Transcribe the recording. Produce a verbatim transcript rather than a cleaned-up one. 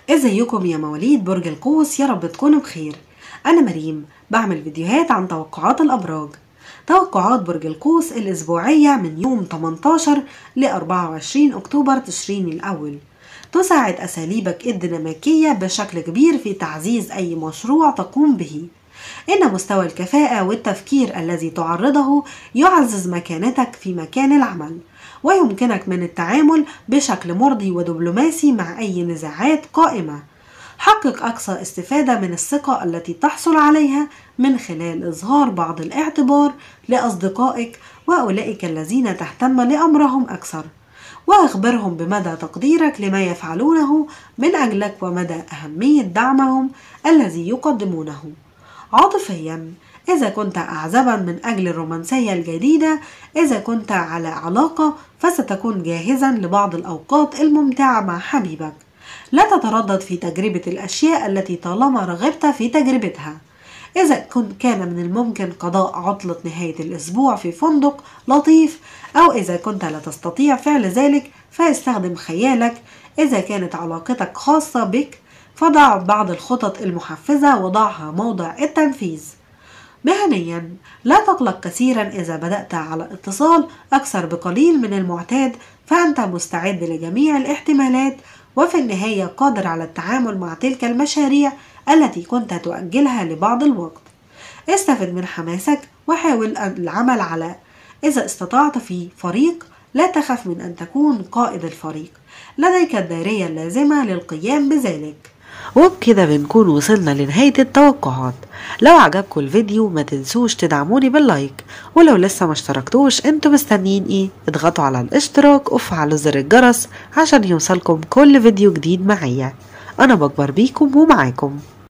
ازيكم يا مواليد برج القوس؟ يا رب تكونوا بخير. انا مريم بعمل فيديوهات عن توقعات الابراج. توقعات برج القوس الاسبوعية من يوم تمنتاشر ل أربعة وعشرين اكتوبر تشرين الاول. تساعد اساليبك الديناميكية بشكل كبير في تعزيز اي مشروع تقوم به. إن مستوى الكفاءة والتفكير الذي تعرضه يعزز مكانتك في مكان العمل، ويمكنك من التعامل بشكل مرضي ودبلوماسي مع أي نزاعات قائمة. حقق أقصى استفادة من الثقة التي تحصل عليها من خلال إظهار بعض الاعتبار لأصدقائك وأولئك الذين تهتم لأمرهم أكثر، وأخبرهم بمدى تقديرك لما يفعلونه من أجلك ومدى أهمية دعمهم الذي يقدمونه. عاطفيا، إذا كنت أعزبا من أجل الرومانسية الجديدة، إذا كنت على علاقة فستكون جاهزا لبعض الأوقات الممتعة مع حبيبك. لا تتردد في تجربة الأشياء التي طالما رغبت في تجربتها. إذا كنت كان من الممكن قضاء عطلة نهاية الأسبوع في فندق لطيف، أو إذا كنت لا تستطيع فعل ذلك فاستخدم خيالك. إذا كانت علاقتك خاصة بك فضع بعض الخطط المحفزة وضعها موضع التنفيذ. مهنيا، لا تقلق كثيرا إذا بدأت على اتصال أكثر بقليل من المعتاد، فأنت مستعد لجميع الاحتمالات، وفي النهاية قادر على التعامل مع تلك المشاريع التي كنت تؤجلها لبعض الوقت. استفد من حماسك وحاول العمل على إذا استطعت في فريق. لا تخف من أن تكون قائد الفريق، لديك الدارية اللازمة للقيام بذلك. وبكده بنكون وصلنا لنهاية التوقعات. لو عجبكم الفيديو ما تنسوش تدعموني باللايك، ولو لسه ما اشتركتوش انتوا مستنيين ايه؟ اضغطوا على الاشتراك وفعلوا زر الجرس عشان يوصلكم كل فيديو جديد معايا. انا بكبر بيكم ومعاكم.